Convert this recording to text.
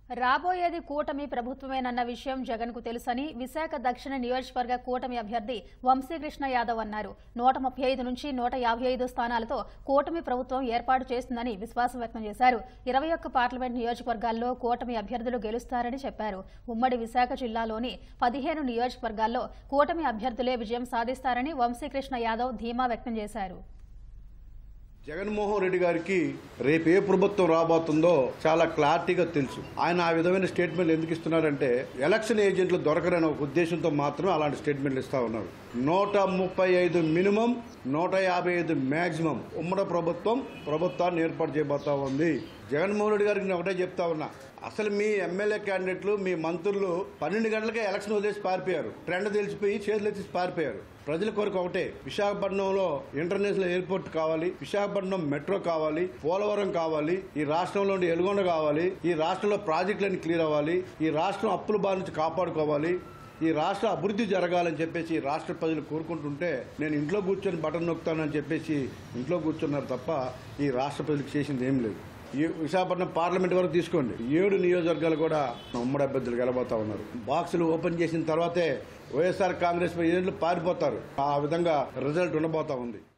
రాబోయేది కూటమి ప్రభుత్వమేనన్న విషయం జగన్ కు తెలుసని విశాఖ దక్షిణ నియోజకవర్గ కూటమి అభ్యర్థి వంశీకృష్ణ యాదవ్ అన్నారు. 135 నుంచి 155 స్థానాలతో కూటమి ప్రభుత్వం ఏర్పాటు చేస్తుందని విశ్వాసం వ్యక్తం చేశారు. 21 పార్లమెంట్ నియోజకవర్గాల్లో కూటమి అభ్యర్థులు గెలుస్తారని చెప్పారు. ఉమ్మడి విశాఖ జిల్లాలోని 15 నియోజకవర్గాల్లో కూటమి అభ్యర్థులే విజయం సాధిస్తారని వంశీకృష్ణ యాదవ్ ధీమా వ్యక్తం చేశారు. జగన్మోహన్ రెడ్డి గారికి రేపు ఏ ప్రభుత్వం రాబోతుందో చాలా క్లారిటీగా తెలుసు. ఆయన ఆ విధమైన స్టేట్మెంట్లు ఎందుకు ఇస్తున్నారంటే ఎలక్షన్ ఏజెంట్లు దొరకరనే ఒక ఉద్దేశంతో మాత్రమే అలాంటి స్టేట్మెంట్లు ఇస్తా ఉన్నారు. 135 మినిమం, 155 మ్యాక్సిమం ఉమ్మడి ప్రభుత్వాన్ని ఏర్పాటు చేయబోతా ఉంది. జగన్మోహన్ రెడ్డి గారికి నేను ఒకటే చెప్తా ఉన్నా, అసలు మీ ఎమ్మెల్యే క్యాండిడేట్లు, మీ మంత్రులు 12 గంటలకే ఎలక్షన్ వదిలేసి పారిపోయారు. ట్రెండ్ తెలిసిపోయి చేతులు ఎత్తి పారిపోయారు. ప్రజల కొరకు ఒకటే, విశాఖపట్నంలో ఇంటర్నేషనల్ ఎయిర్పోర్ట్ కావాలి, విశాఖపట్నం మెట్రో కావాలి, పోలవరం కావాలి, ఈ రాష్ట్రంలో ఎలుగొండ కావాలి, ఈ రాష్ట్రంలో ప్రాజెక్టులన్నీ క్లియర్ అవ్వాలి, ఈ రాష్ట్రం అప్పుల బారి నుంచి కాపాడుకోవాలి, ఈ రాష్ట్ర అభివృద్ధి జరగాలని చెప్పేసి రాష్ట్ర ప్రజలు కోరుకుంటుంటే నేను ఇంట్లో కూర్చొని బటన్ నొక్కుతానని చెప్పేసి ఇంట్లో కూర్చున్నారు తప్ప ఈ రాష్ట్ర ప్రజలకు చేసింది ఏం లేదు. ఈ విశాఖపట్నం పార్లమెంట్ వరకు తీసుకోండి, 7 నియోజకవర్గాలు కూడా ఉమ్మడి అభ్యర్థులు గెలబోతా ఉన్నారు. బాక్సులు ఓపెన్ చేసిన తర్వాతే వైఎస్ఆర్ కాంగ్రెస్ ఏజెంట్లు పారిపోతారు. ఆ విధంగా రిజల్ట్ ఉండబోతా ఉంది.